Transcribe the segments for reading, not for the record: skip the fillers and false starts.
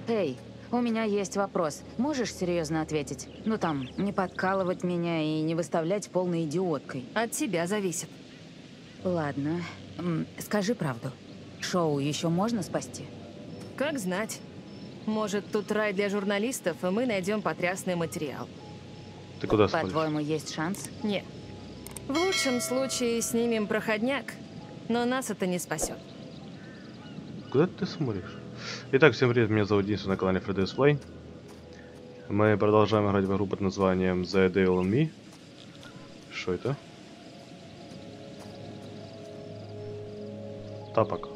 Эй, у меня есть вопрос. Можешь серьезно ответить? Ну там, не подкалывать меня и не выставлять полной идиоткой. От тебя зависит. Ладно. Скажи правду. Шоу еще можно спасти? Как знать. Может, тут рай для журналистов, и мы найдем потрясный материал. Ты куда смотришь? По-твоему, есть шанс? Не. В лучшем случае снимем проходняк, но нас это не спасет. Куда ты смотришь? Итак, всем привет, меня зовут Денис, на канале Freddy's Play. Мы продолжаем играть в игру под названием The Devil in Me. Что это? Тапок.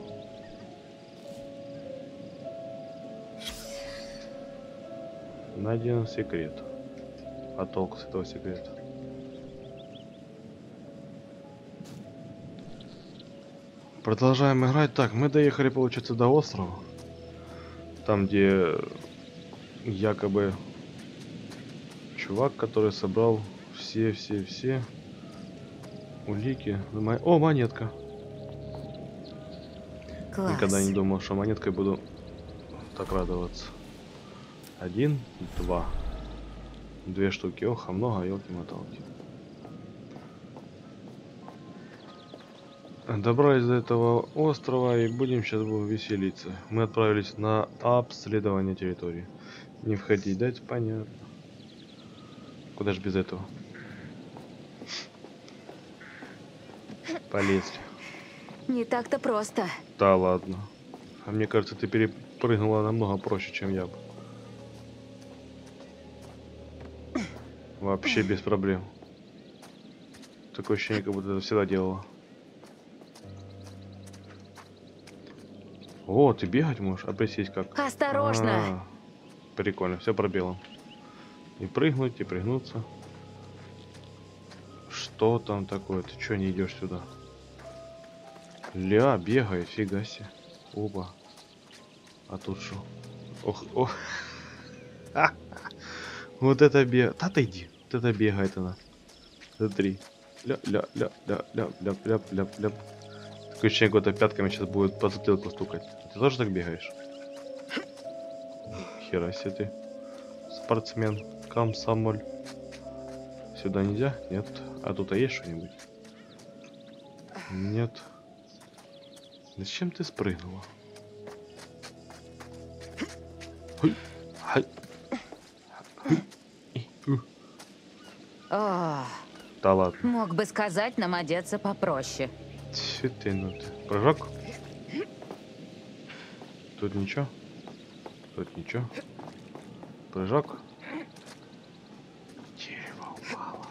Найден секрет. А толку с этого секрета? Продолжаем играть. Так, мы доехали, получается, до острова. Там, где якобы чувак, который собрал все улики. О, монетка. Класс. Никогда не думал, что монеткой буду так радоваться. 1, 2. 2 штуки. Ох, а много, елки-моталки. Добрались до этого острова и будем сейчас веселиться. Мы отправились на обследование территории. Не входить, дать понятно. Куда же без этого? Полезли. Не так-то просто. Да ладно. А мне кажется, ты перепрыгнула намного проще, чем я бы. Вообще без проблем. Такое ощущение, как будто это всегда делала. О, ты бегать можешь? А присесть как? Осторожно! Прикольно, все пробелом. И прыгнуть, и прыгнуться. Что там такое? Ты чё не идешь сюда? Ля, бегает, фига себе. Оба. А тут что? Ох, ох. Вот это бегает. Да ты иди. Вот это бегает она. Смотри. Ля-ля-ля-ля-ля-ля-ля-ля-ля. Такое ощущение, как будто пятками сейчас будет по затылку стукать. Ты тоже так бегаешь? Хера себе ты. Спортсмен. Комсомоль. Сюда нельзя? Нет. А тут есть что-нибудь? Нет. Зачем ты спрыгнула? О, Да ладно. мог бы сказать нам одеться попроще. Тьфу ты, ну ты. Прыжок? Тут ничего? Тут ничего. Прыжок? Дерево упало.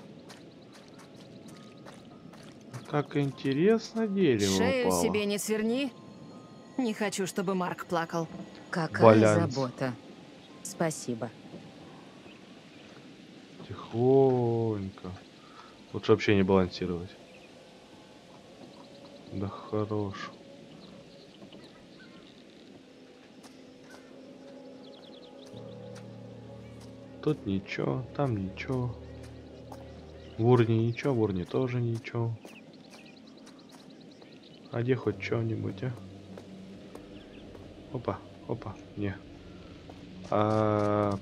Как интересно, дерево Шею упало. себе не сверни. Не хочу, чтобы Марк плакал. Какая Баланс. забота. Спасибо. Тихонько. Лучше вообще не балансировать. Да хорош. Тут ничего, там ничего. В урне ничего, в урне тоже ничего. А где хоть что-нибудь, а? Опа, опа, не. А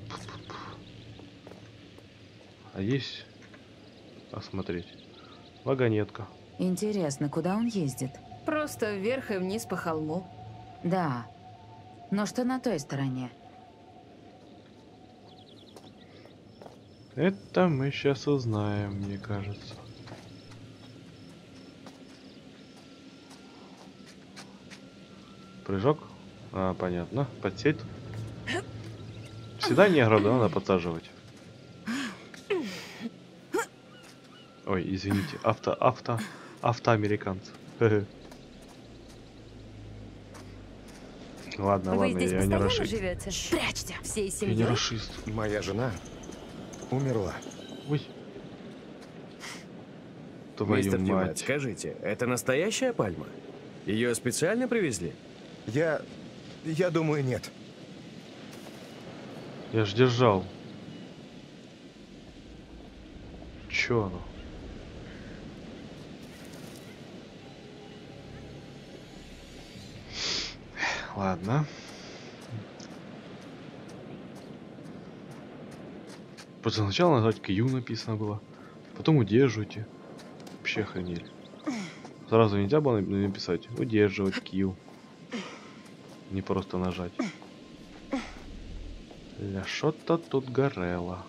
есть посмотреть. Вагонетка. Интересно, куда он ездит? Просто вверх и вниз по холму. Да. Но что на той стороне? Это мы сейчас узнаем, мне кажется. Прыжок. А, понятно. Подсеть. Всегда негров, да, надо подсаживать. Ой, извините. Автоамериканцы. Ладно, Вы ладно, здесь я не постоянно расист. живете? Прячься. Всей Я не семьей? расист. Моя жена умерла. Ой. Твою Мистер Дюваль, мать. скажите, это настоящая пальма? Ее специально привезли? Я думаю, нет. Я ж держал. Чё оно? Ладно. Просто сначала нажать Q написано было, потом удерживайте. Вообще охренели. Сразу нельзя было написать удерживать Q. Не просто нажать. Ля, что-то тут горело.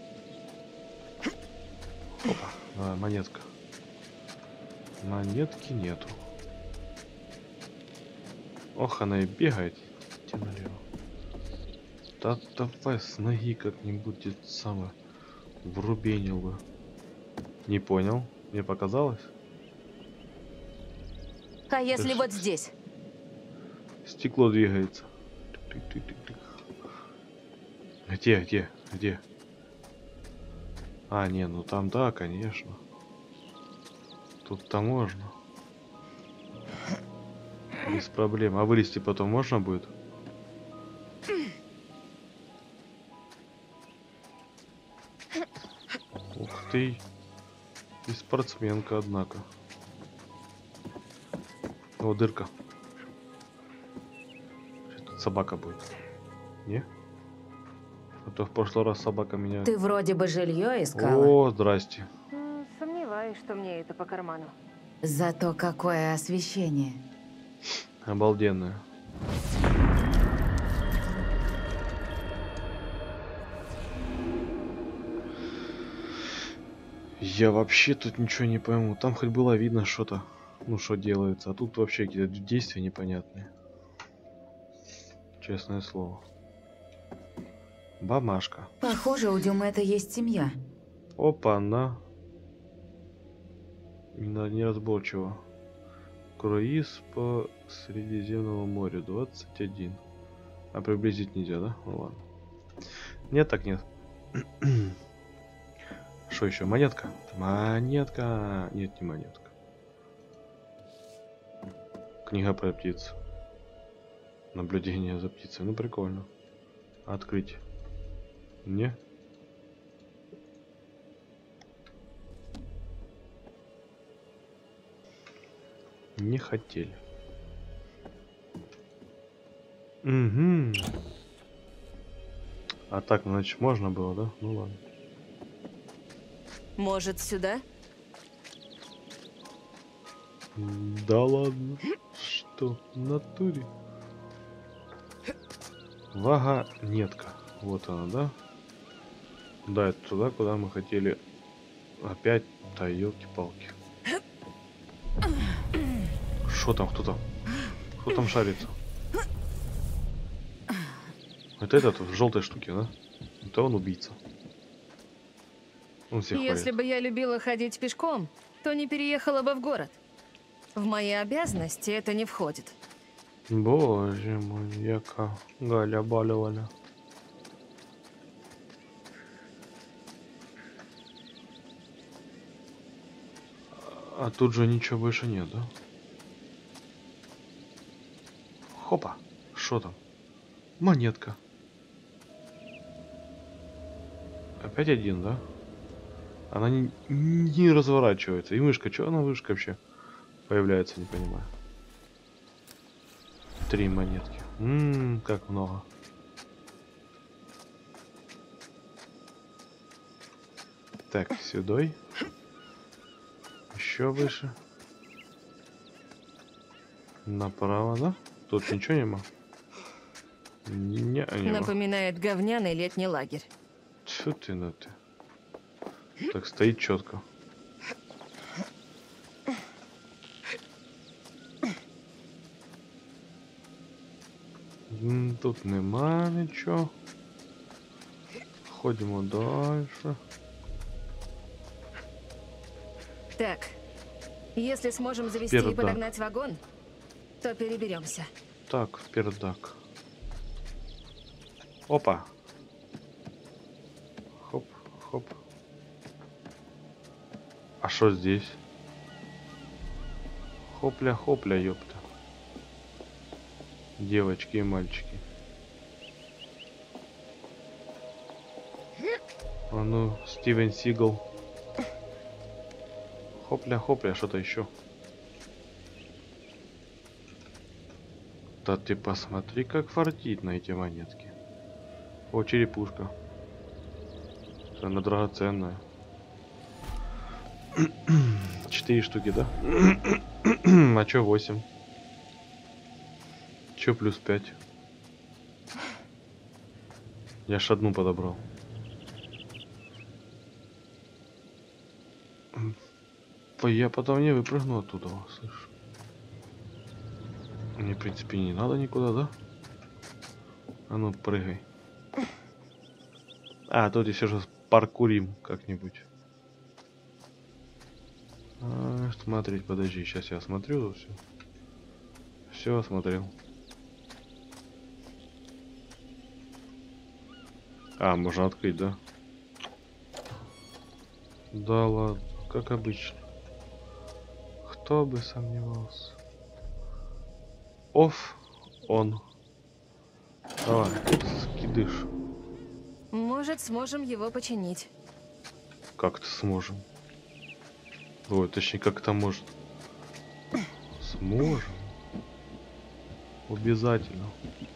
Опа, давай, монетка. Монетки нету. Ох, она и бегает. Идти налево. Да давай с ноги как-нибудь это самое врубенил бы. Не понял. Мне показалось. А если Да вот здесь? Стекло двигается. Тык-тык-тык-тык. Где? А, не, ну там да, конечно. Тут-то можно. Без проблем. А вылезти потом можно будет? Ух ты. И спортсменка, однако. О, дырка. Сейчас тут собака будет. Не? А то в прошлый раз собака меня... Ты вроде бы жилье искала. О, здрасте. Сомневаюсь, что мне это по карману. Зато какое освещение. Обалденная. Я вообще тут ничего не пойму. Там хоть было видно что-то, ну что делается, а тут вообще какие-то действия непонятные. Честное слово. Бумажка. Похоже, у Дюмета есть семья. Опа, на. Неразборчиво. Круиз по Средиземному морю 21. А приблизить нельзя, да? Ну ладно. Нет, так нет. Что еще? Монетка? Монетка. Нет, не монетка. Книга про птиц. Наблюдение за птицей. Ну прикольно. Открыть. Не? Не хотели. Угу. А так, значит, можно было, да? Ну ладно. Может, сюда? Да ладно. Что? В натуре? Вагонетка. Вот она, да? Да, это туда, куда мы хотели. Опять-то, елки-палки. Что там? Кто там? Кто там шарится? Это этот в желтой штуке, да? Это он убийца. Он всех Если хвалит. бы я любила ходить пешком, то не переехала бы в город. В мои обязанности это не входит. Боже мой, яка Галя балюваля. А тут же ничего больше нет, да? Хопа, что там? Монетка. Опять один, да? Она не разворачивается. И мышка, что она мышка вообще появляется, не понимаю. 3 монетки. Как много. Так, сюда. Еще выше. Направо, да? Тут ничего нема. Нема. Напоминает говняный летний лагерь. Тьфу ты на ты. Так стоит четко. Тут нема ничего. Ходимо дальше. Так, если сможем завести Пердак. и подогнать вагон, то переберемся. Так, пердак. Опа. Хоп, хоп. А что здесь? Хопля-хопля, ёпта. Девочки и мальчики. А ну, Стивен Сигал. Хопля-хопля, что-то еще. Да ты посмотри, как фартит на эти монетки. О, черепушка. Она драгоценная. 4 штуки, да? А чё 8? Чё плюс 5? Я ж одну подобрал. Я потом не выпрыгну оттуда, слышь. Мне, в принципе, не надо никуда, да? А ну, прыгай. А, тут еще же паркурим как-нибудь. Смотреть, подожди, сейчас я осмотрю все. Все осмотрел. А, можно открыть, да? Да ладно, как обычно. Кто бы сомневался. Оф, он. Давай, скидыш. Может, сможем его починить. Как-то сможем. Ой, точнее, как это может. Сможем. Обязательно.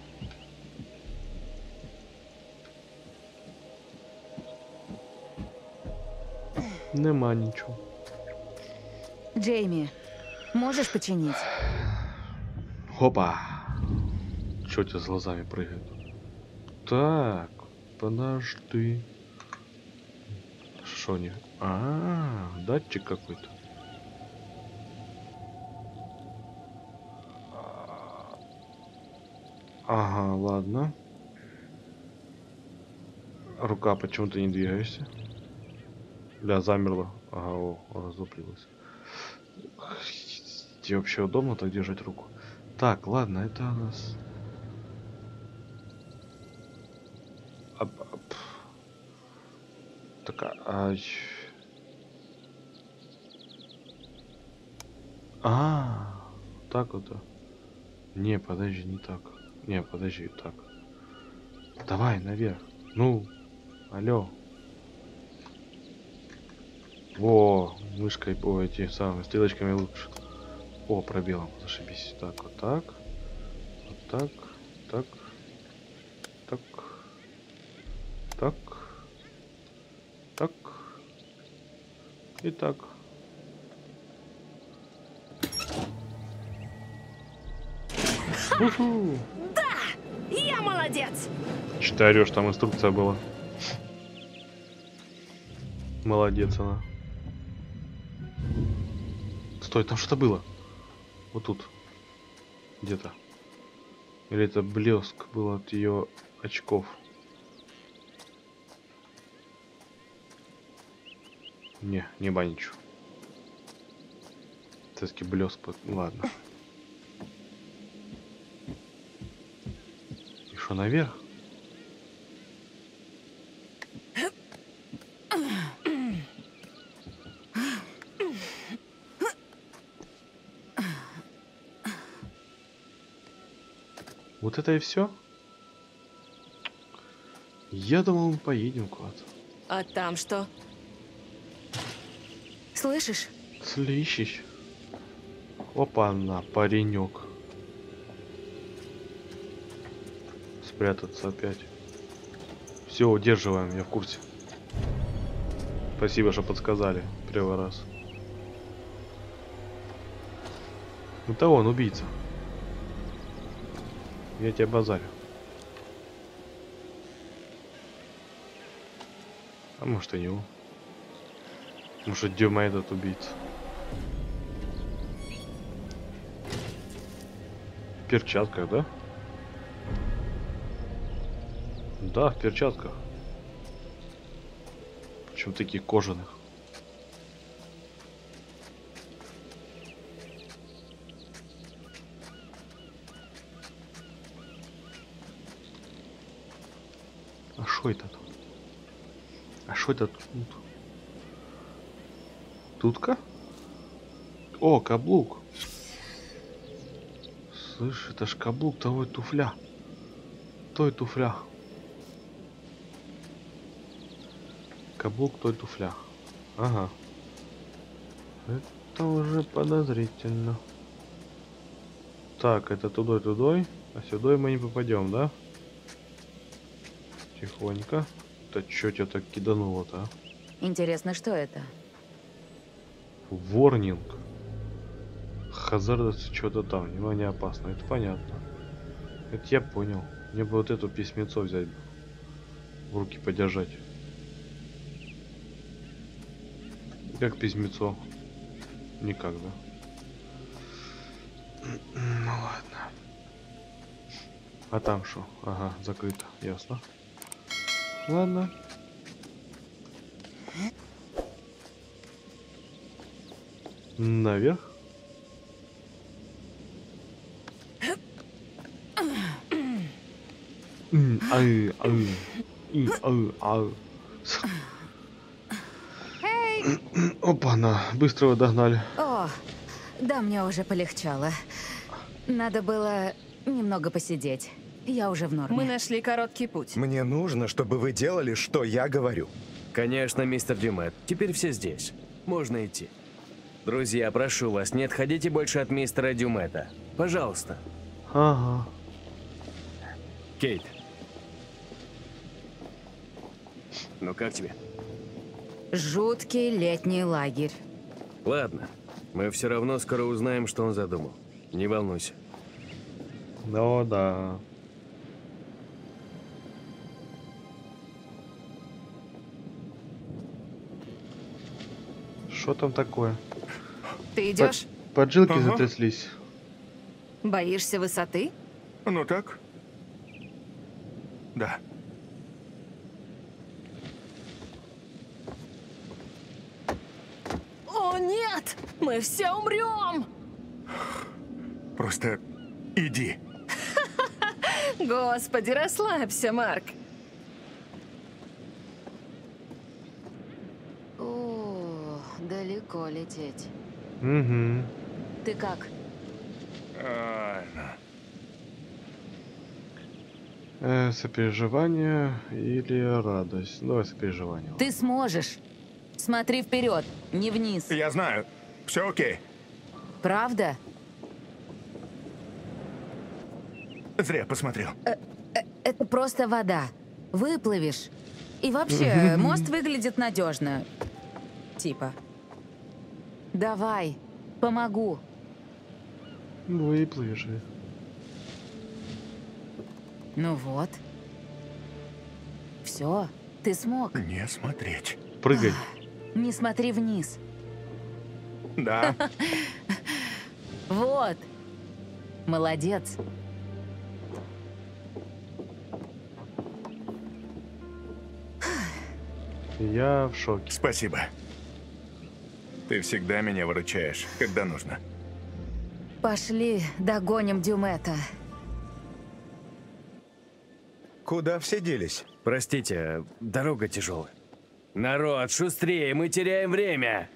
Нема ничего. Джейми, можешь починить? Хопа. Чё у тебя с глазами прыгает? Так, подожди. Шо не? Датчик какой-то. Ага, ладно. Рука, почему ты не двигаешься? Бля, замерла. Ага, о, разуплилась. Тебе вообще удобно так держать руку? Так, ладно, это у нас... Так, так вот. Не, подожди, не так. Не, подожди, так. Давай, наверх. Ну, алло. Во, мышкой по эти самыми стрелочками лучше. О, пробелом, зашибись. Так, вот так. Вот так. Так. Так. Так. Так. И так. Уху. Я молодец! Че ты орешь, там инструкция была. Молодец она. Стой, там что-то было. Вот тут. Где-то. Или это блеск был от ее очков. Не баничу. Все-таки блеск. Ладно. И что, наверх? Вот это и все? Я думал, мы поедем куда-то. А там что? Слышишь? Слышишь? Опа-на, паренек. Спрятаться опять. Все, удерживаем, я в курсе. Спасибо, что подсказали первый раз. Это он, убийца. Я тебя базарю. А может и не он. Может Дюма этот убийца. В перчатках, да? Да, в перчатках. Причем таких кожаных. А что это тут? А что это тут? Тутка? О, каблук. Слышь, это ж каблук того туфля. Той туфля. Каблук той туфля. Ага. Это уже подозрительно. Так, это тудой, а сюда мы не попадем, да? Тихонько. Да чё тебя так кидануло-то, а? Интересно, что это? Ворнинг. Хазардс что-то там. Внимание, опасно. Это понятно. Это я понял. Мне бы вот эту письмецо взять бы. В руки подержать. Как письмецо? Никак, да? Ну ладно. А там что? Ага, закрыто. Ясно. Ладно. Наверх. Опа-на, быстро его догнали. О, да, мне уже полегчало. Надо было немного посидеть. Я уже в норме. Мы нашли короткий путь. Мне нужно, чтобы вы делали, что я говорю. Конечно, мистер Дюмет. Теперь все здесь. Можно идти. Друзья, прошу вас, не отходите больше от мистера Дюмета. Пожалуйста. Ага. Кейт. Ну как тебе? Жуткий летний лагерь. Ладно. Мы все равно скоро узнаем, что он задумал. Не волнуйся. Ну да. Что там такое? Ты идешь? Поджилки Ага. затряслись. Боишься высоты? Ну так? Да. О, нет! Мы все умрем! Просто иди. Господи, расслабься, Марк. О, далеко лететь. Угу. Ты как? Сопереживание или радость? Давай сопереживание. Ты сможешь. Смотри вперед, не вниз. Я знаю. Все окей. Правда? Зря посмотрел. Это просто вода. Выплывешь. И вообще, мост выглядит надежно. Типа. Давай, помогу. Выплыви же. Ну вот. Все, ты смог. Не смотреть. Прыгай. Не смотри вниз. Да. Вот. Молодец. Я в шоке. Спасибо. Ты всегда меня выручаешь, когда нужно. Пошли, догоним Дюмета. Куда все делись? Простите, дорога тяжелая. Народ, шустрее, мы теряем время.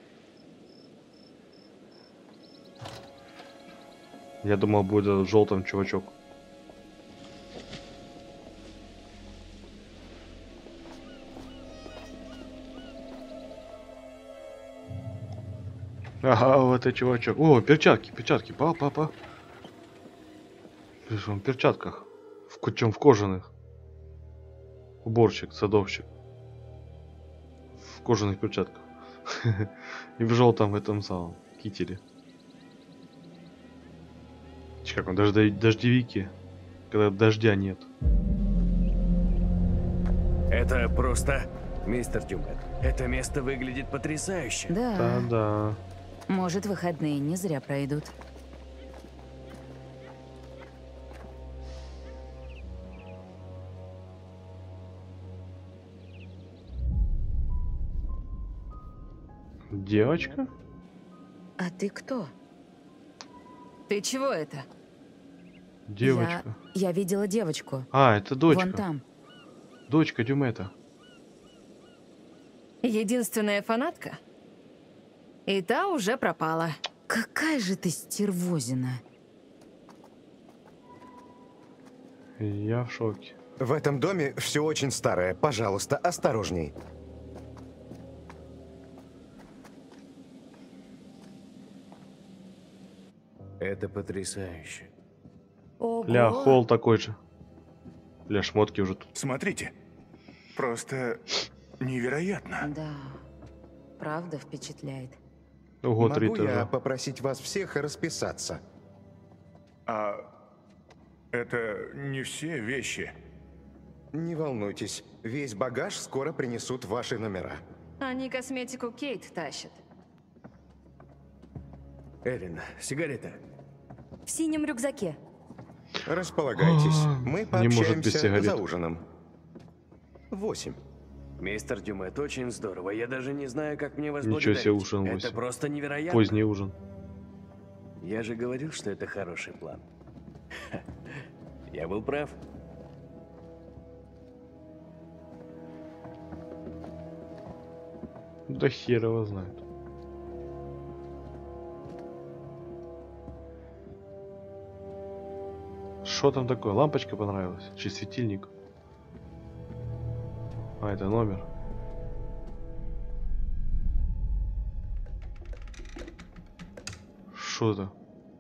Я думал, будет желтым чувачок. Ага, вот это чувачок. О, перчатки, перчатки. Папа. Видишь, он в перчатках. Чем в кожаных. Уборщик, садовщик. В кожаных перчатках. И в желтом этом самом кителе. Как он, дождевики. Когда дождя нет. Это просто... Мистер Дюмет, это место выглядит потрясающе. Да. Да-да. Может, выходные не зря пройдут. Девочка? А ты кто? Ты чего это? Девочка. Я видела девочку. А, это дочка. Вон там. Дочка Дюмета. Единственная фанатка? И та уже пропала. Какая же ты стервозина. Я в шоке. В этом доме все очень старое. Пожалуйста, осторожней. Это потрясающе. Ого. Ля, холл такой же. Ля, шмотки уже тут. Смотрите. просто невероятно. Да, правда впечатляет. Ого, 3 Могу я этажа. попросить вас всех расписаться? А это не все вещи. Не волнуйтесь, весь багаж скоро принесут в ваши номера. Они косметику Кейт тащат. Эрин, сигарета. В синем рюкзаке. Располагайтесь, мы Не может без пообщаемся сигарет. за ужином. 8. Мистер Дюмет, очень здорово. Я даже не знаю, как мне вас Ничего себе, благодарить. ужин Это 8. просто невероятно. Поздний ужин. Я же говорил, что это хороший план. Я был прав. Да хер его знает. Что там такое? Лампочка понравилась? Чи светильник? А, это номер. Что это?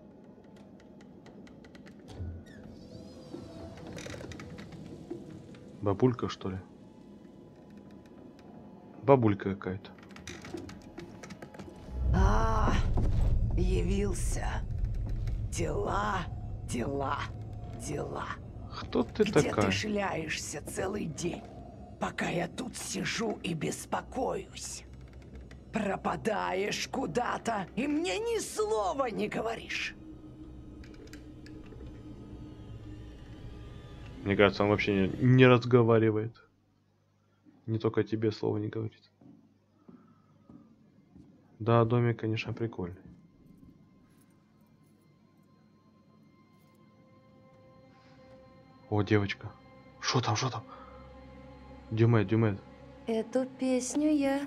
Бабулька, что ли? Бабулька какая-то. Явился. Дела, дела, дела. Кто ты Где такая? ты шляешься целый день, пока я тут сижу и беспокоюсь? Пропадаешь куда-то, и мне ни слова не говоришь. Мне кажется, он вообще не разговаривает. Не только тебе слова не говорит. Да, домик, конечно, прикольный. О, девочка. Что там, что там? Дюмет, Дюмет. Эту песню я...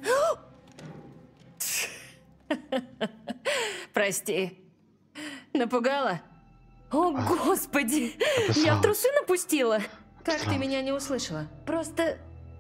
Прости. Напугала? О, господи! Я в Обосралась. трусы напустила. Как ты меня не услышала? Просто...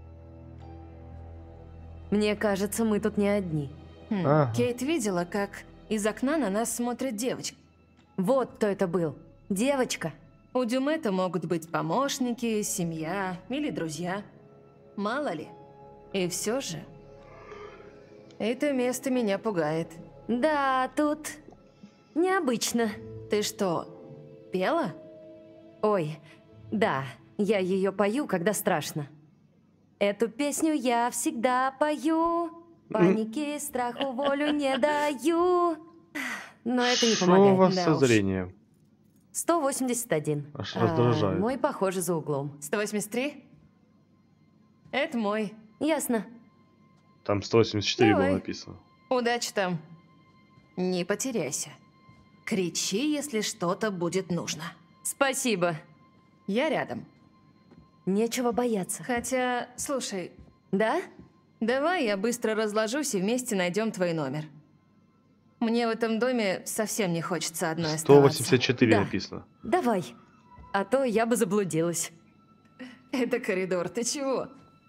Мне кажется, мы тут не одни. Ага. Кейт видела, как из окна на нас смотрит девочка. Вот кто это был. Девочка. У Дюмета могут быть помощники, семья или друзья. Мало ли. И все же... Это место меня пугает. Да, тут... необычно. Ты что, пела? Ой, да, я ее пою, когда страшно. Эту песню я всегда пою. Панике и страху волю не даю. Но это не Что у помогает. вас Да со уж. зрением? 181. Аж раздражает. Мой, похоже, за углом. 183? Это мой. Ясно. Там 184 было Давай. написано. Удачи там. Не потеряйся. Кричи, если что-то будет нужно. Спасибо. Я рядом. Нечего бояться. Хотя, слушай, Да? давай я быстро разложусь и вместе найдем твой номер. Мне в этом доме совсем не хочется одной оставаться. 184 Да. написано. Давай. А то я бы заблудилась. Это коридор, ты чего?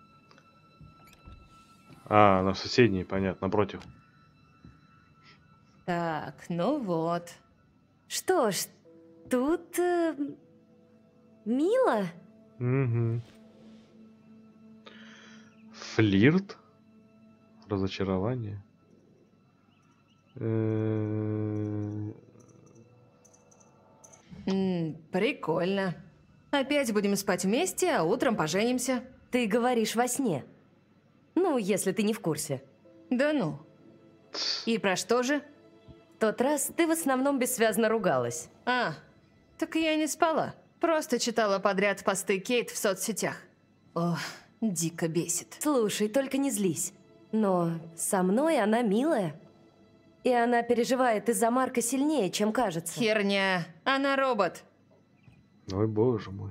А, на соседней, понятно, напротив. Так, ну вот. Что ж, тут... мило. Угу. Флирт? Разочарование? Прикольно. Опять будем спать вместе, а утром поженимся. Ты говоришь во сне. Ну, если ты не в курсе. Да ну. И про что же? В тот раз ты в основном бессвязно ругалась. А, так я не спала. Просто читала подряд посты Кейт в соцсетях. Ох, дико бесит. Слушай, только не злись. Но со мной она милая. И она переживает из-за Марка сильнее, чем кажется. Херня. Она робот. Ой, боже мой.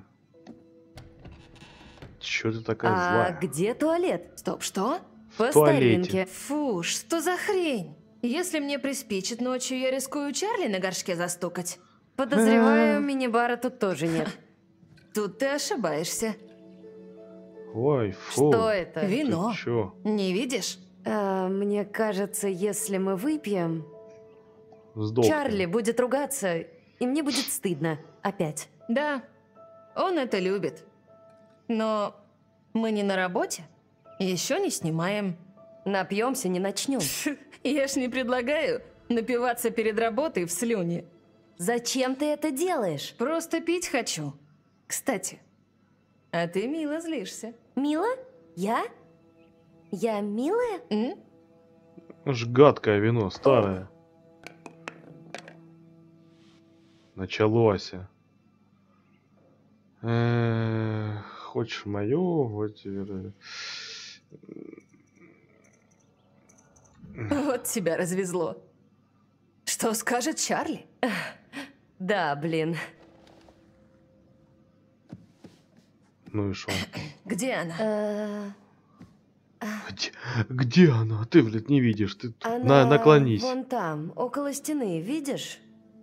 Чё ты такая А злая? где туалет? Стоп, что? По туалете. старинке. Фу, что за хрень? Если мне приспичит ночью, я рискую Чарли на горшке застукать. Подозреваю, мини-бара тут тоже нет. Тут ты ошибаешься. Ой, фу. Что это? Ты Вино. чё? Не видишь? Мне кажется, если мы выпьем, Сдохни. Чарли будет ругаться, и мне будет стыдно. Опять. Да, он это любит. Но Мы не на работе? Еще не снимаем. Напьемся, не начнем. Я ж не предлагаю напиваться перед работой в слюне. Зачем ты это делаешь? Просто пить хочу. Кстати, а ты мило злишься. Мила? Я? Я милая? Аж гадкое вино, старое. Началось. Хочешь мою? Вот тебе. Вот тебя развезло. Что скажет Чарли? Да, блин. Ну и шо? Где она? Где она? Ты, блядь, не видишь. Ты Она наклонись. вон там, около стены, видишь?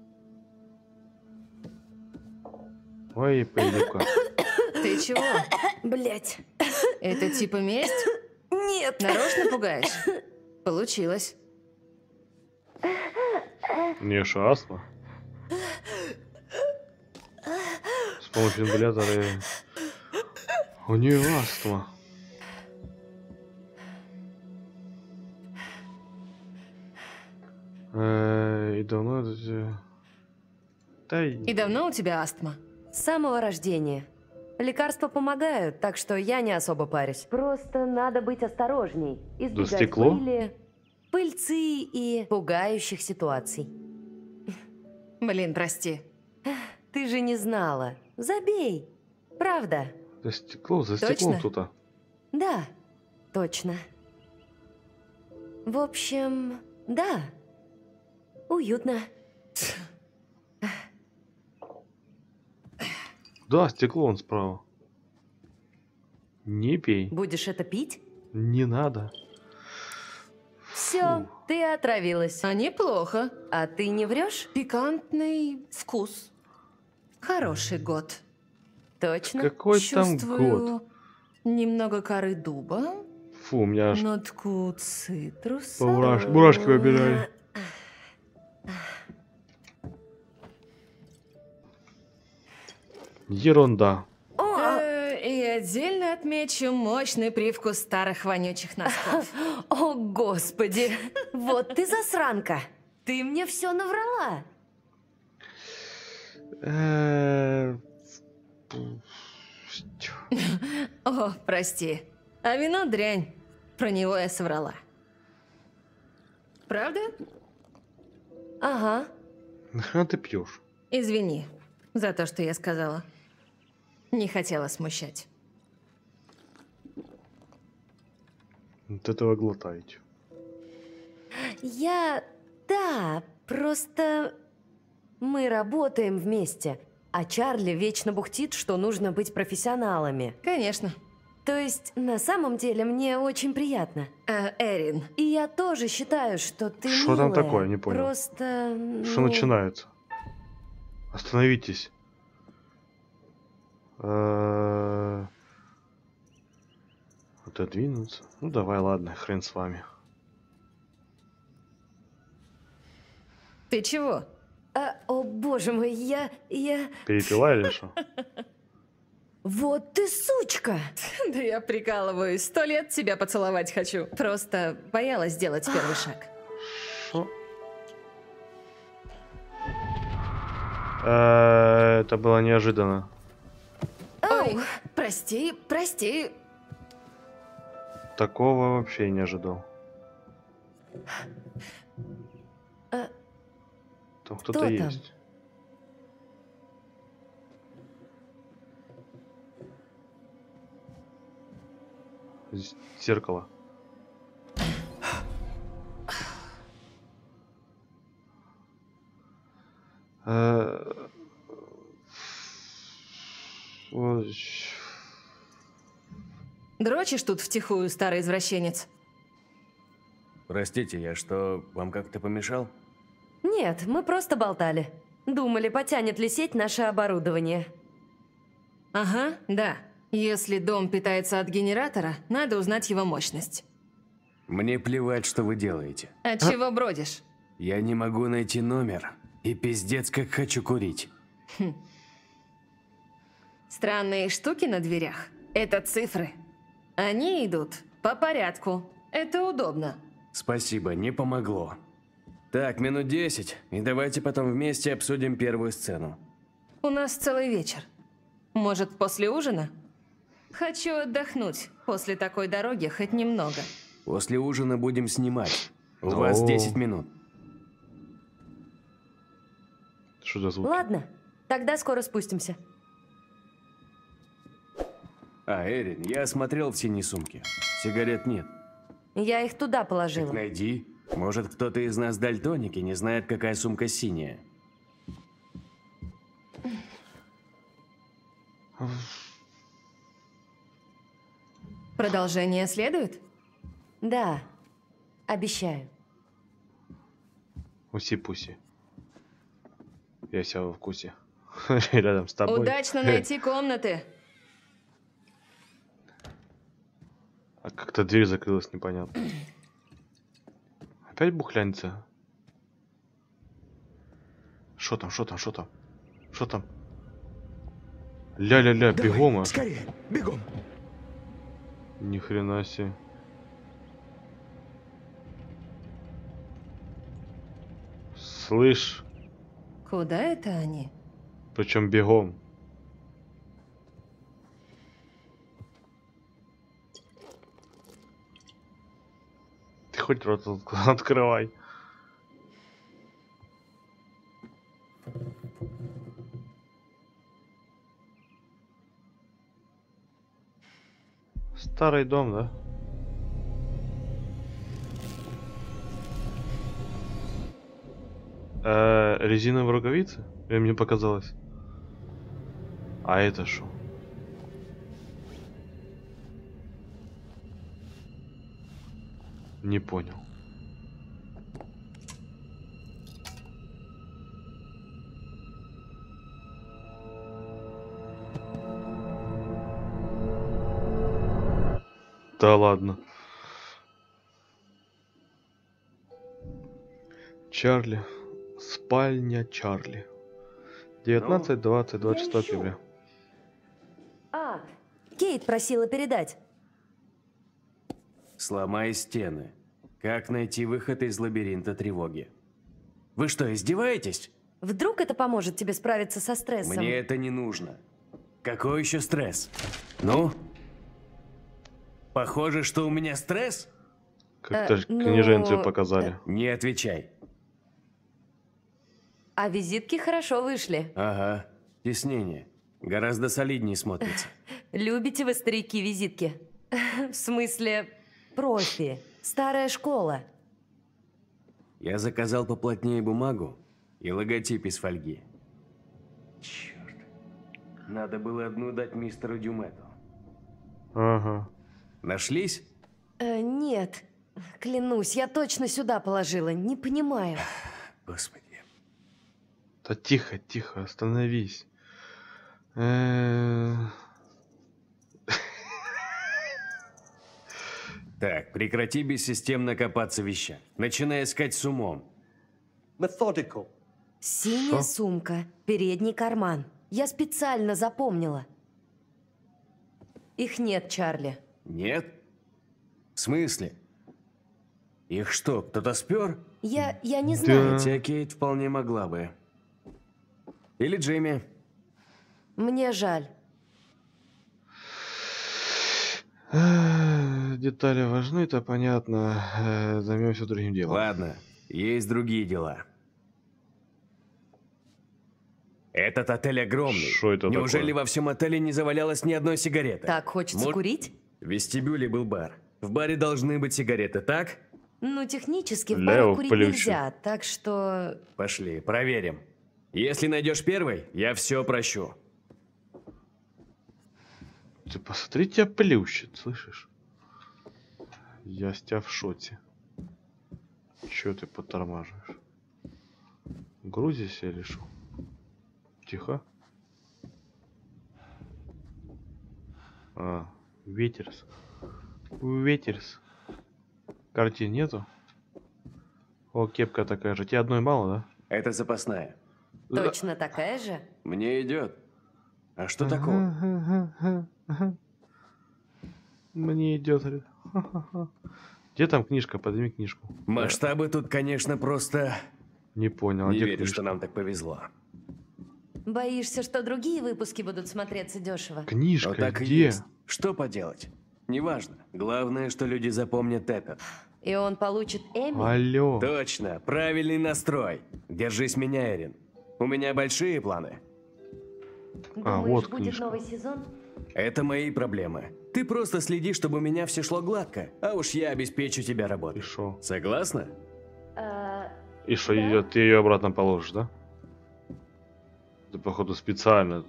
Ой, пойду-ка. Ты чего? Блять. Это типа месть? Нет. Нарочно пугаешь? Получилось. У нее что, астма? С помощью ингалятора. У нее астма. И давно это... Да И давно у тебя астма? С самого рождения. Лекарства помогают, так что я не особо парюсь. Просто надо быть осторожней. Избегать стекло? пыли, пыльцы и пугающих ситуаций. Блин, прости. Ты же не знала. Забей. Правда. За стеклом Точно? кто-то. Да, точно. В общем, да. Уютно. Да, стекло он справа. Не пей. Будешь это пить? Не надо. Все, ты отравилась. А неплохо. А ты не врешь? Пикантный вкус. Хороший год. Точно. Какой там Чувствую год? немного коры дуба, Фу, у меня аж нотку цитруса. мурашки побежали. Ерунда. И отдельно отмечу мощный привкус старых вонючих носков. О, господи. Вот ты засранка. Ты мне все наврала. О, прости. А вино дрянь. Про него я соврала. Правда? Ага. Нахрена ты пьешь? Извини за то, что я сказала. Не хотела смущать. Вот этого глотаете. Да, просто мы работаем вместе, а Чарли вечно бухтит, что нужно быть профессионалами. Конечно. То есть, на самом деле, мне очень приятно. Эрин. И я тоже считаю, что ты Что там милая. такое? Не понял. Просто... Что начинается? Остановитесь. Отодвинуться. Ну давай, ладно, хрен с вами. Ты чего? О, боже мой, я... Перепила или что? Вот ты сучка! Да я прикалываюсь. 100 лет тебя поцеловать хочу. Просто боялась сделать первый шаг. Что? Это было неожиданно. Ой, прости. Такого вообще не ожидал. Там кто-то там? есть. Здесь зеркало. Дрочишь тут втихую, старый извращенец? Простите, я что, вам как-то помешал? Нет, мы просто болтали. Думали, потянет ли сеть наше оборудование. Ага, да. Если дом питается от генератора, надо узнать его мощность. Мне плевать, что вы делаете. От чего бродишь? Я не могу найти номер. И пиздец, как хочу курить. Странные штуки на дверях. Это цифры. Они идут по порядку. Это удобно. Спасибо, не помогло. Так, минут 10, и давайте потом вместе обсудим первую сцену. У нас целый вечер. Может, после ужина? Хочу отдохнуть после такой дороги хоть немного. После ужина будем снимать. У вас 10 минут. Что за звук? Ладно, тогда скоро спустимся. А, Эрин, я осмотрел в синей сумке. Сигарет нет. Я их туда Так положила. найди. Может, кто-то из нас дальтоники не знает, какая сумка синяя. Продолжение следует? Да, обещаю. Уси-пуси. Я себя во вкусе. Рядом с тобой. Удачно найти комнаты. А как-то дверь закрылась, непонятно. Опять бухлянница? Шо там, шо там, шо там? Шо там? Ля-ля-ля, бегом аж. Скорее, бегом. Ни хрена себе. Слышь, Куда это они? причем бегом. Ты хоть рот открывай. Старый дом, да? Резиновые рукавицы? Или мне показалось? А это что? Не понял. Да ладно. Чарли. Спальня Чарли. 19, 20, 26 октября. А, Кейт просила передать. Сломай стены. Как найти выход из лабиринта тревоги? Вы что, издеваетесь? Вдруг это поможет тебе справиться со стрессом? Мне это не нужно. Какой еще стресс? Ну? Похоже, что у меня стресс? Как-то ну, книженцию показали. Не отвечай. А визитки хорошо вышли. Ага, теснение. Гораздо солиднее смотрится. Любите вы, старики, визитки? В смысле, профи. Старая школа. Я заказал поплотнее бумагу и логотип из фольги. Черт. Надо было одну дать мистеру Дюмету. Ага. Нашлись? Нет. Клянусь, я точно сюда положила. Не понимаю. Господи. Да тихо, тихо, остановись. Так, прекрати бессистемно копаться в вещах. Начинай искать с умом. Синяя сумка, передний карман. Я специально запомнила. Их нет, Чарли. Нет? В смысле? Их что, кто-то спер? Я не знаю. Хотя Кейт вполне могла бы. Или Джимми. Мне жаль. Детали важны, это понятно. Займемся другим делом. Ладно, есть другие дела. Этот отель огромный. Шо это Неужели такое? во всем отеле не завалялось ни одной сигареты? Так, хочется Вот курить? В вестибюле был бар. В баре должны быть сигареты, так? Ну, технически в Лео, барах курить плющу. нельзя, так что... Пошли, проверим. Если найдешь первый, я все прощу. Ты посмотри, тебя плющит, слышишь? Я с тебя в шоте. Чё ты подтормаживаешь? Грузишься или шо? Тихо. А, ветерс. Ветерс. Картин нету? О, кепка такая же. Тебе одной мало, да? Это запасная. Точно такая же? Мне идет. А что такого? Мне идет. Ха-ха-ха. Где там книжка? Подними книжку. Масштабы тут, конечно, просто... Не понял. Не где верю, книжка? что нам так повезло. Боишься, что другие выпуски будут смотреться дешево? Книжка Но так и где? есть. Что поделать? Неважно. Главное, что люди запомнят этот. И он получит Эмми? Алло. Точно, правильный настрой. Держись меня, Эрин. У меня большие планы. Думаешь, вот будет книжка. новый сезон? Это мои проблемы. Ты просто следи, чтобы у меня все шло гладко, а уж я обеспечу тебя И работой. шо? Согласна? И что, Да. ты ее обратно положишь, да? Ты, походу, специально.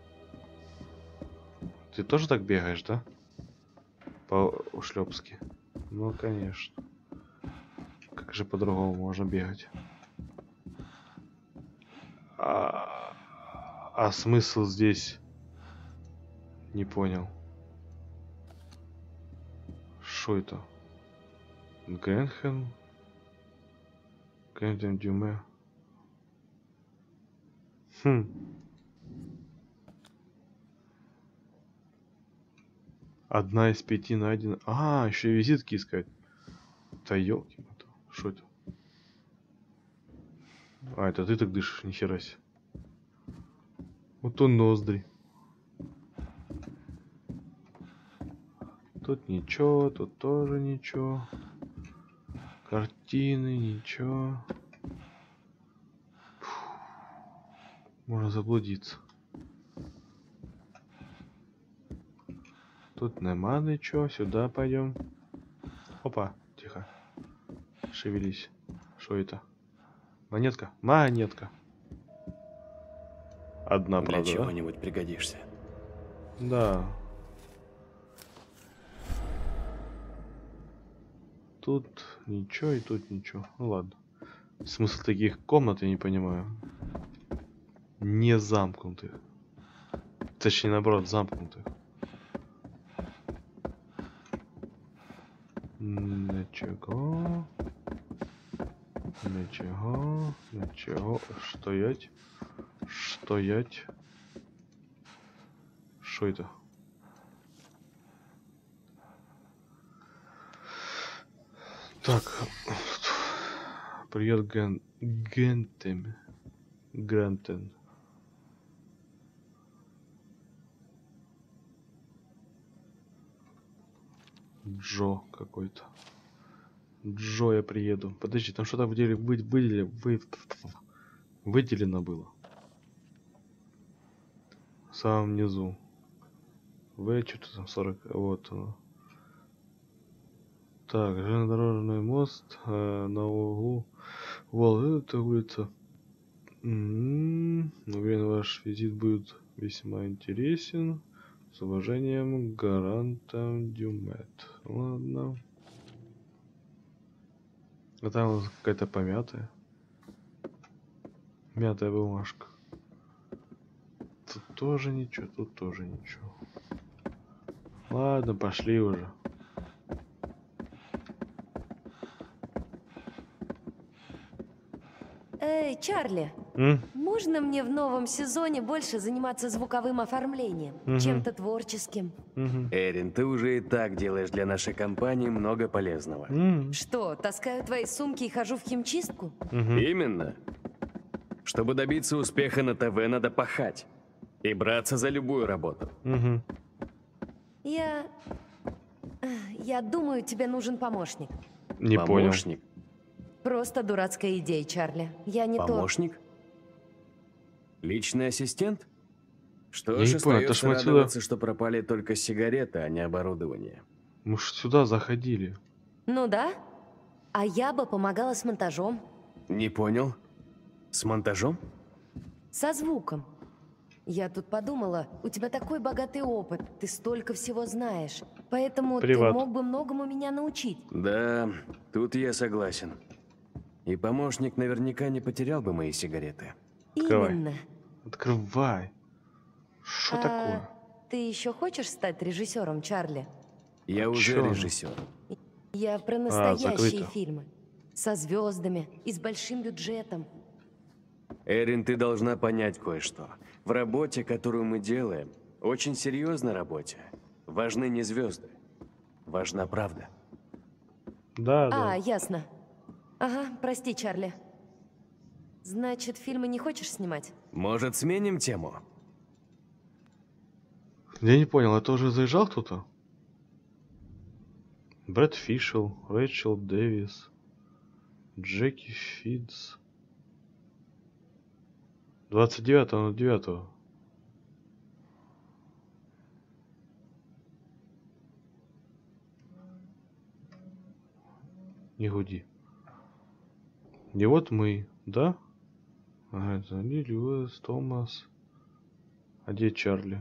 Ты тоже так бегаешь, да? По-ушлепски. Ну, конечно. Как же по-другому можно бегать? А смысл здесь? Не понял. Что это? Гренхен? Гренхен Дюме? Хм. Одна из 5 найдена. А, еще и визитки искать. Да елки. Что это? А, это ты так дышишь, нихера себе. Вот он ноздри. Тут ничего, тут тоже ничего. Картины, ничего. Фу. Можно заблудиться. Тут нема ничего, сюда пойдем. Опа, тихо. Шевелись. Что это? Монетка? Монетка. Одна, Для правда, да? чего-нибудь пригодишься. Да. Тут ничего и тут ничего. Ну ладно. Смысл таких комнат я не понимаю. Не замкнутых. Точнее, наоборот, замкнутых. Ничего. Ничего. Ничего. Стоять. Стоять. Что это? Так. Привет, Гентем. Грантен. Джо какой-то. Джо, я приеду. Подожди, там что-то выделено было. В самом низу. Что-то там 40. Вот оно. Так, железнодорожный мост на углу. Вол, это улица. Уверен, ваш визит будет весьма интересен. С уважением, Гарантом Дюмет. Ладно. А там какая-то помятая. Мятая бумажка. Тут тоже ничего, тут тоже ничего. Ладно, пошли уже. Эй, Чарли, можно мне в новом сезоне больше заниматься звуковым оформлением, чем-то творческим? Эрин, ты уже и так делаешь для нашей компании много полезного. Что, таскаю твои сумки и хожу в химчистку? Именно. Чтобы добиться успеха на ТВ, надо пахать. И браться за любую работу. Я думаю, тебе нужен помощник. Не понял. Помощник? Просто дурацкая идея, Чарли. Я не то... Помощник? Личный ассистент? Что Я ж, не понял, это ж остается мы отсюда- радоваться, что пропали только сигареты, а не оборудование. Мы ж сюда заходили. Ну да. А я бы помогала с монтажом. Не понял? С монтажом? Со звуком. Я тут подумала, у тебя такой богатый опыт, ты столько всего знаешь. Поэтому Приват. ты мог бы многому меня научить. Да, тут я согласен. И помощник наверняка не потерял бы мои сигареты. Открывай. Именно. Открывай. Что такое? Ты еще хочешь стать режиссером, Чарли? Я уже чё? режиссер. Я про настоящие закрыто. фильмы. Со звездами и с большим бюджетом. Эрин, ты должна понять кое-что. В работе, которую мы делаем, очень серьезной работе, важны не звезды, Важна правда. Да, А, да. ясно. Ага, прости, Чарли. Значит, фильмы не хочешь снимать? Может, сменим тему? Я не понял, это уже заезжал кто-то? Брэд Фишел, Рэйчел Дэвис, Джеки Фидс. 29.09. Не гуди. И вот мы, да? Ага, это Лили, Уэс, Томас. А где Чарли?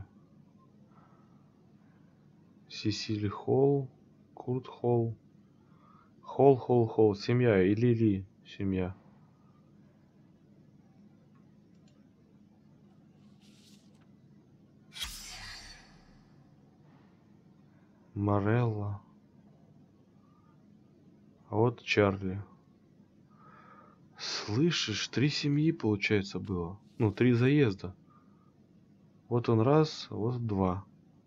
Сесили Холл, Курт Холл. Холл. Семья и Лили. Семья. Морелла. А вот Чарли. Слышишь, 3 семьи, получается, было. Ну, 3 заезда. Вот он раз, вот 2.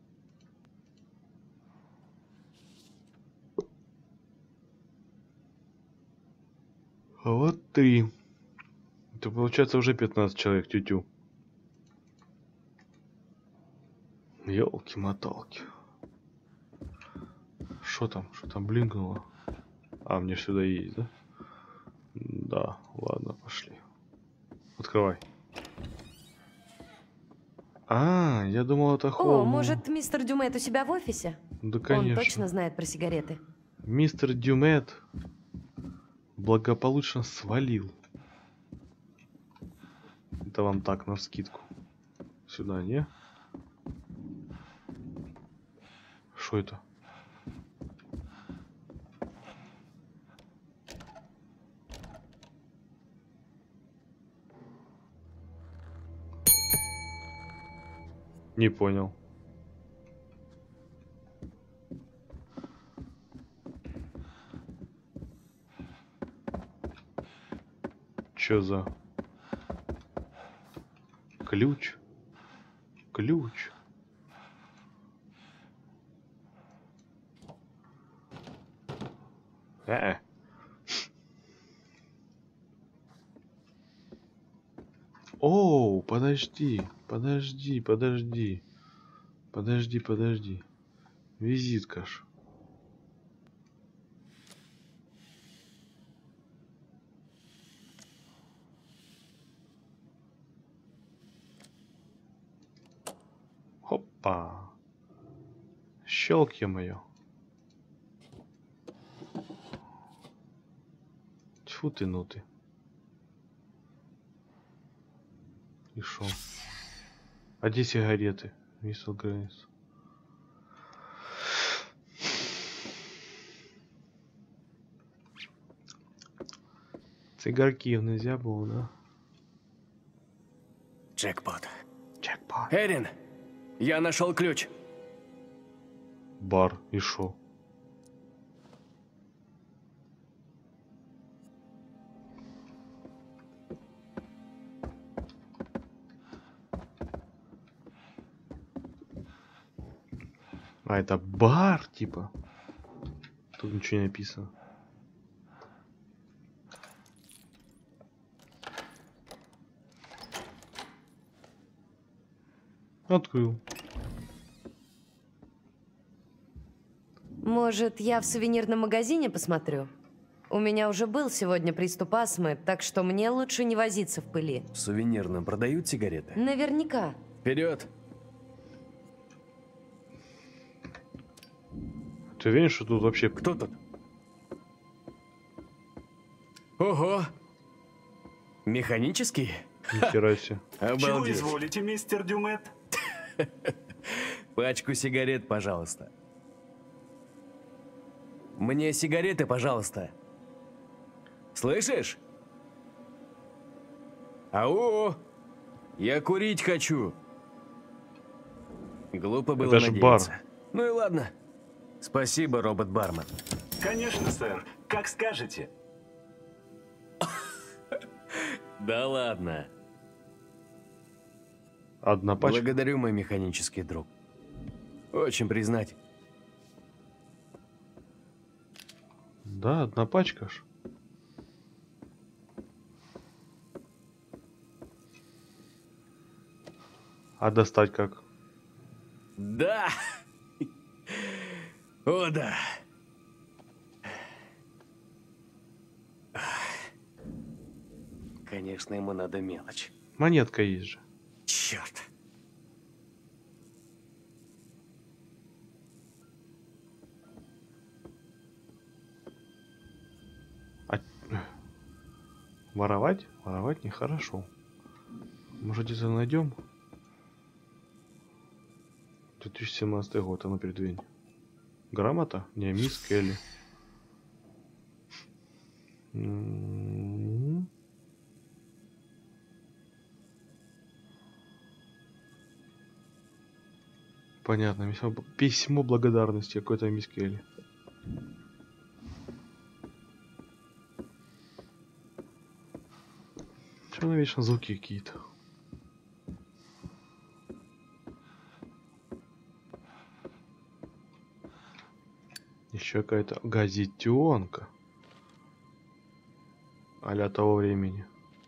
А вот 3. Это получается уже 15 человек, тютю. Ёлки-моталки. Что там блинкнуло? А, мне ж сюда есть, да? Да, ладно, пошли. Открывай. А, я думал, это холл. О, может, мистер Дюмет у себя в офисе? Да, Он конечно. точно знает про сигареты. Мистер Дюмет благополучно свалил. Это вам так, навскидку. Сюда, не? Что это? Не понял. Чё за ключ? Ключ. Оу, подожди. Визитка ж. Хопа. Щелк, ё-моё. Тьфу ты, ну ты. И шо? А где сигареты? Мистер Грейс. Цигарки нельзя было, да? Джекпот. Джекпот. Эрин, я нашел ключ. Бар, и шо? А, это бар, типа. Тут ничего не написано. Открыл. Может, я в сувенирном магазине посмотрю? У меня уже был сегодня приступ астмы, так что мне лучше не возиться в пыли. В сувенирном продают сигареты? Наверняка. Вперед! Ты уверен, что тут вообще... Кто тут? Ого! Механический? Нихера себе. Чего Обалдеть. изволите, мистер Дюмет? Пачку сигарет, пожалуйста. Мне сигареты, пожалуйста. Слышишь? Ау! Я курить хочу. Глупо было Это ж надеяться. бар. Ну и ладно. Спасибо, робот-бармен. Конечно, сэр. Как скажете. Да ладно. Одна пачка. Благодарю, мой механический друг. Очень признателен. Да, одна пачка ж. А достать как? Да! О, да! Конечно, ему надо мелочь. Монетка есть же. Черт! Воровать? Воровать нехорошо. Может, где-то найдем? 2017 год, а ну передвинь. Грамота? Не, мисс Келли. Понятно, письмо благодарности какой-то мисс Келли. Что на вечно звуки какие-то? Еще какая-то газетенка. А-ля того времени.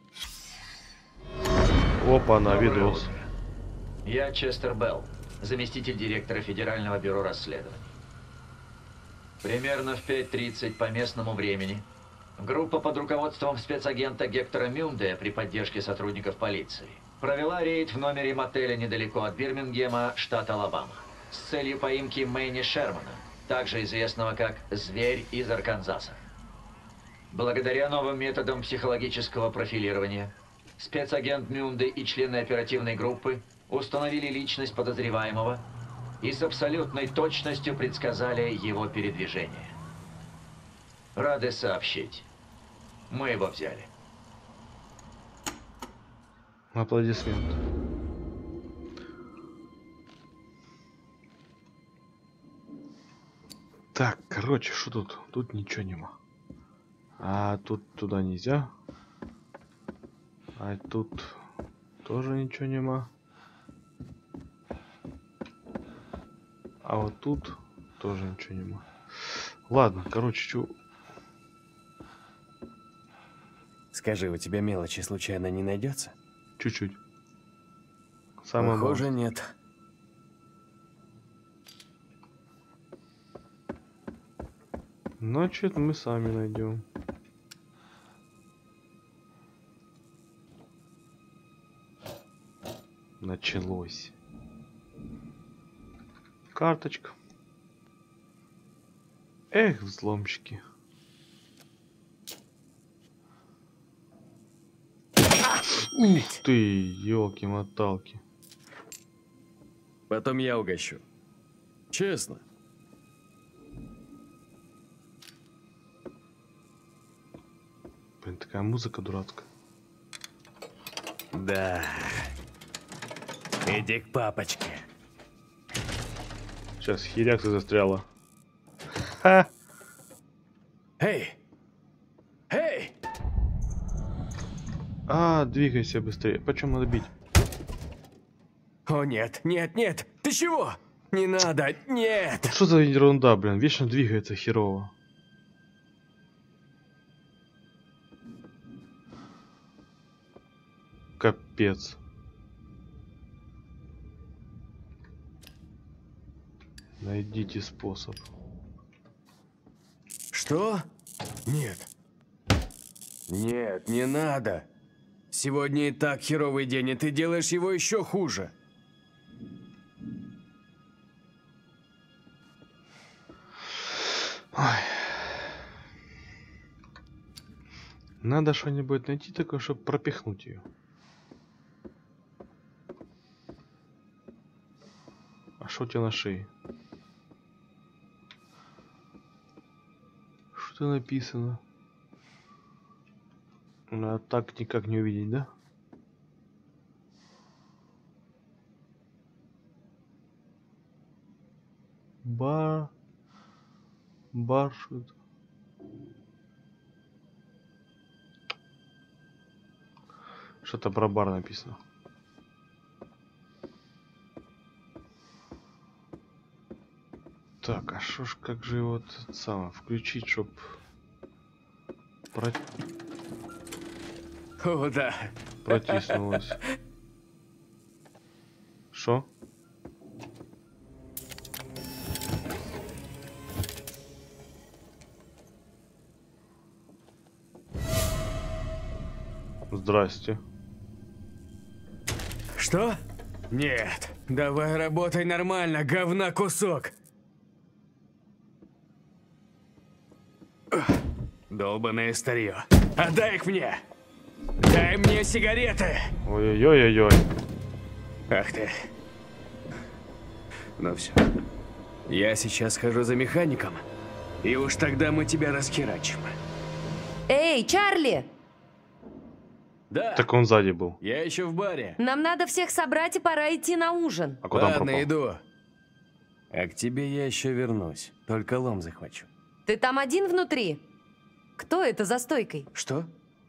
Опа, на видос. Я Честер Белл, заместитель директора Федерального бюро расследований. Примерно в 5:30 по местному времени группа под руководством спецагента Гектора Мюнде при поддержке сотрудников полиции провела рейд в номере мотеля недалеко от Бирмингема, штат Алабама, с целью поимки Мэнни Шермана, также известного как «Зверь из Арканзаса». Благодаря новым методам психологического профилирования, спецагент Мюнде и члены оперативной группы установили личность подозреваемого и с абсолютной точностью предсказали его передвижение. Рады сообщить. Мы его взяли. Аплодисменты. Так, короче, что тут? Тут ничего нема. А тут туда нельзя. А тут тоже ничего нема. А вот тут тоже ничего нема. Ладно, короче, чё... Скажи, у тебя мелочи случайно не найдется? Чуть-чуть. Самое Похоже, малое. нет. Значит, мы сами найдем. Началось. Карточка. Эх, взломщики. Ух ты, елки-моталки. Потом я угощу. Честно. Блин, такая музыка дурацкая. Да. Иди к папочке. Сейчас херякса застряла. Ха! Эй! Эй! А, двигайся быстрее. Почем надо бить? О, нет, нет, нет! Ты чего? Не надо, нет! Что за ерунда, блин? Вечно двигается херово. Капец. Найдите способ. Что? Нет. Нет, не надо. Сегодня и так херовый день, и ты делаешь его еще хуже. Ой. Надо что-нибудь найти такое, чтобы пропихнуть ее. А что у тебя на шее? Что написано? А так никак не увидеть, да? Бар что-то. Что-то про бар написано. Так, а шо ж, как же его самое включить, чтоб О, да. Протиснулась. Шо? Здрасте. Что? Нет. Давай работай нормально, говна кусок. Долбаное старье. Отдай их мне. Дай мне сигареты. Ой-ой-ой-ой-ой. Ах ты. Ну все. Я сейчас схожу за механиком, и уж тогда мы тебя расхерачим. Эй, Чарли! Да. Так он сзади был. Я еще в баре. Нам надо всех собрать, и пора идти на ужин. А куда он пропал? Ладно, иду. А к тебе я еще вернусь. Только лом захвачу. Ты там один внутри? Кто это за стойкой? Что?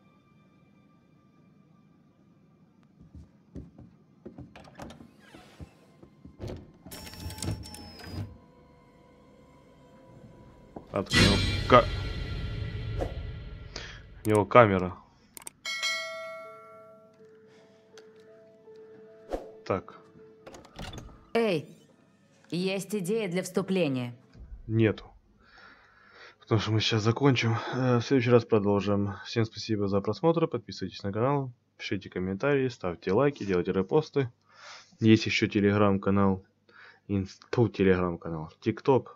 Открыл. У него камера. Так. Эй, есть идея для вступления. Нету. Потому что мы сейчас закончим. В следующий раз продолжим. Всем спасибо за просмотр. Подписывайтесь на канал. Пишите комментарии. Ставьте лайки. Делайте репосты. Есть еще телеграм-канал. Телеграм-канал. ТикТок.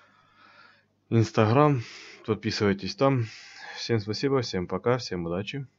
Инстаграм. Подписывайтесь там. Всем спасибо. Всем пока. Всем удачи.